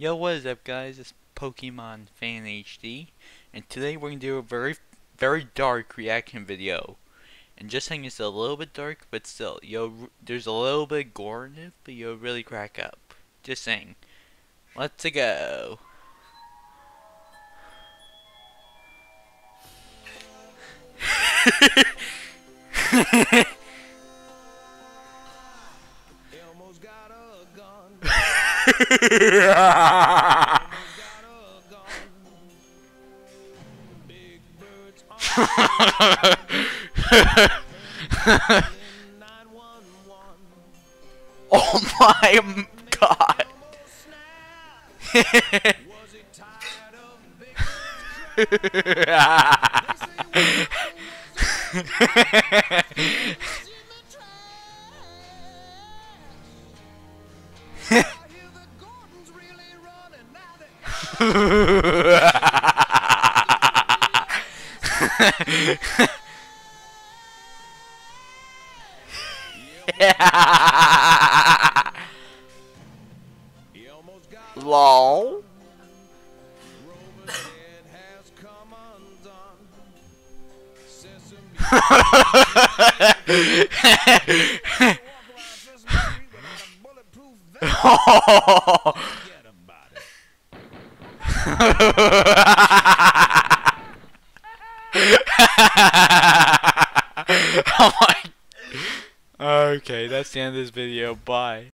Yo, what is up, guys? It's Pokemon Fan HD, and today we're gonna do a very dark reaction video. And just saying, it's a little bit dark, but still, there's a little bit gore in it, but you'll really crack up. Just saying. Let's go. Elmos got a gun. Big birds are 911. Oh my god. Was he tired of big I hear the Gordons really running now that he almost got LOL. Rover's head has come undone. Sesame bulletproof vest. Forget about it. Oh my. Okay, that's the end of this video. Bye.